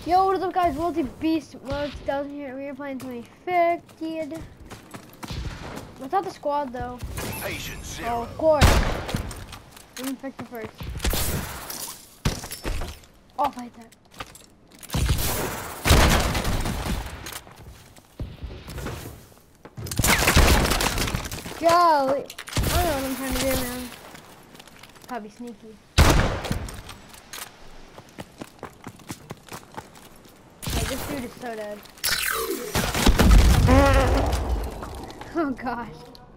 Yo, what is up, guys? Multi Beast Mode 2000 here. We are playing 2050. What's out the squad though? Patient zero. Oh, of course. Let me pick the first. I'll fight that. Golly. I don't know what I'm trying to do, man. Probably sneaky. Like, this dude is so dead. Oh gosh.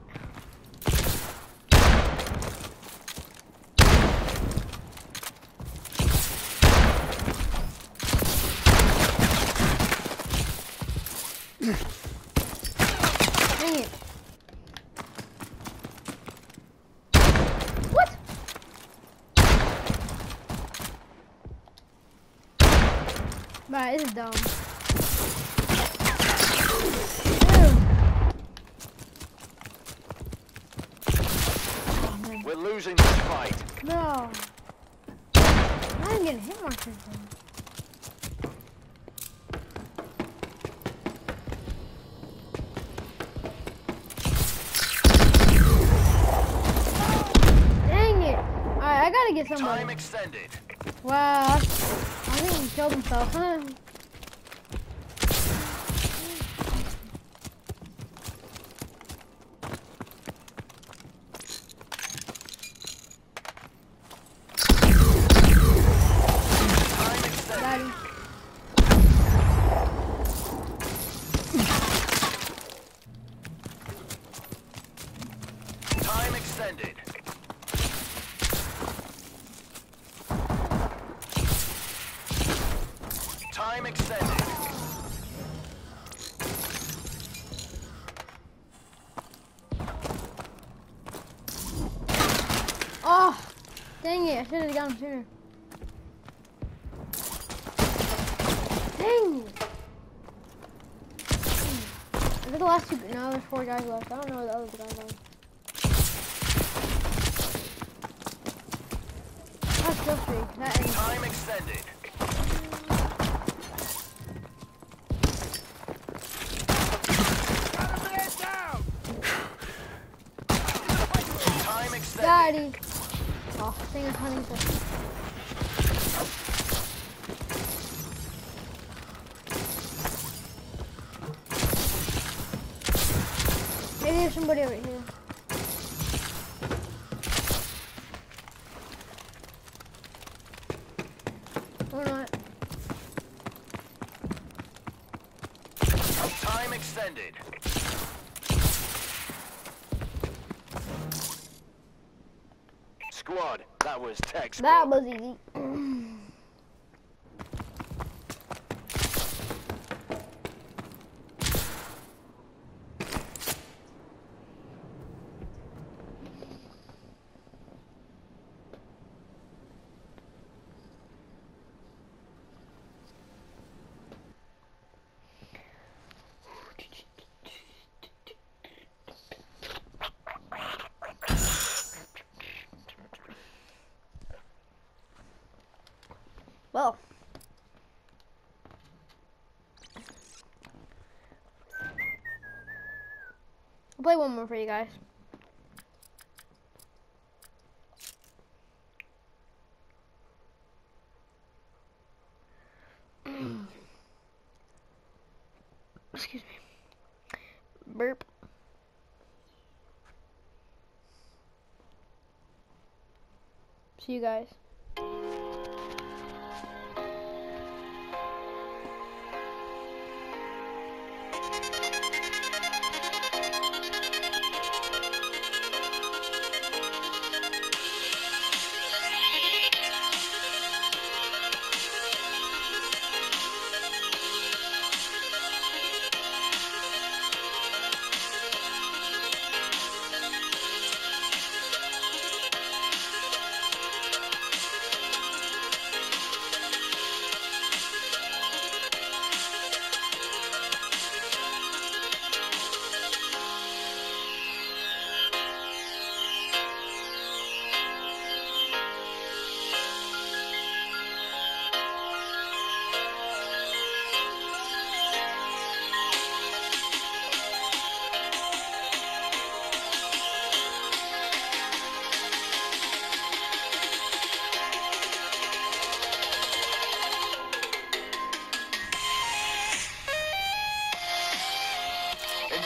Dang it. What? Right, this is dumb. We're losing this fight. No. I'm getting hit markers though. Dang it. Alright, I gotta get somebody. Time extended. Wow. I think he killed himself, huh? Time extended. Time extended. Oh, dang it. I should have got him sooner. Dang it. Is it the last two? No, there's 4 guys left. I don't know where the other guys are. That's still free. That ends. Time extended. Time extended. Daddy. Oh, dang it, honey. Maybe there's somebody over here. Or not. Time extended. Squad, that was textbook. That was easy. Well, I'll play one more for you guys. Excuse me. Burp. See you guys.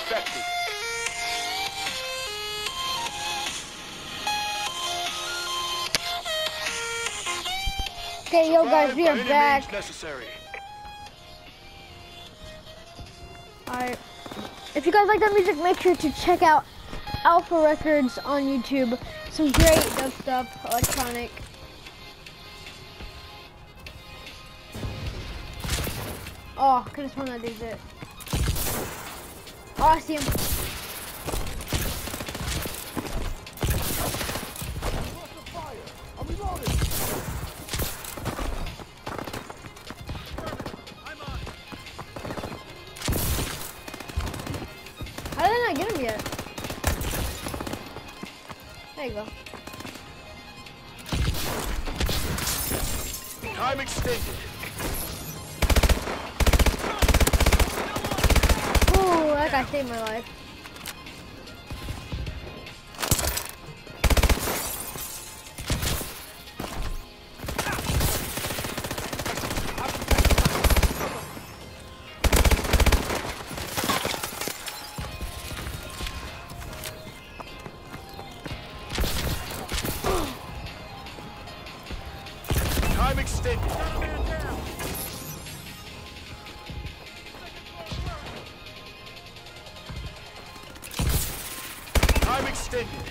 infected. Okay, yo guys, Survive we by are any back. means necessary. Alright. If you guys like that music, make sure to check out Alpha Records on YouTube. Some great dubstep, electronic. Oh, could have sworn that dude's it. Oh, I see him. How did I not get him yet? There you go. Time extended. Ooh, that guy saved my life. Time extended. Time extended.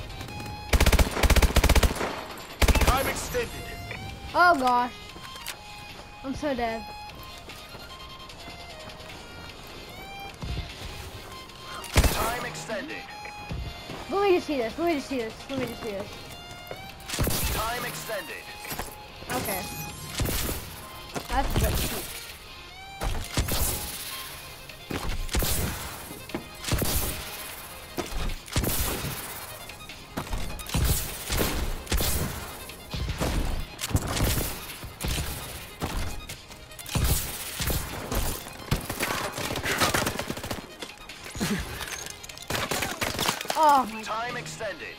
Time extended. Oh gosh. I'm so dead. Time extended. Let me just see this. Let me just see this. Let me just see this. Time extended. Okay. That's a bit cheap. Oh my. Time extended.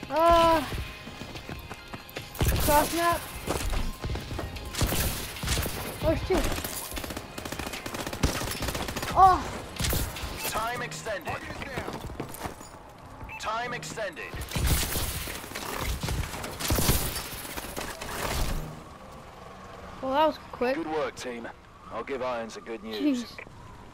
Cross map. Where's two? Oh, Time extended. Time extended. well that was quick. Good work, team. I'll give Irons a good news. Jeez.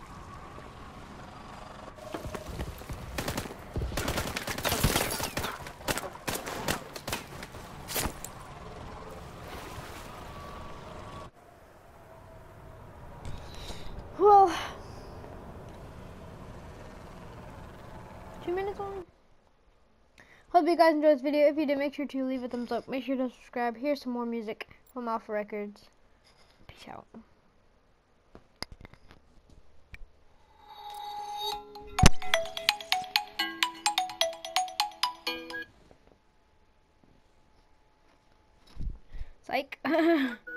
Well, 2 minutes only. Hope you guys enjoyed this video. If you did, make sure to leave a thumbs up. Make sure to subscribe. Here's some more music from Alpha Records. Peace out. Psych.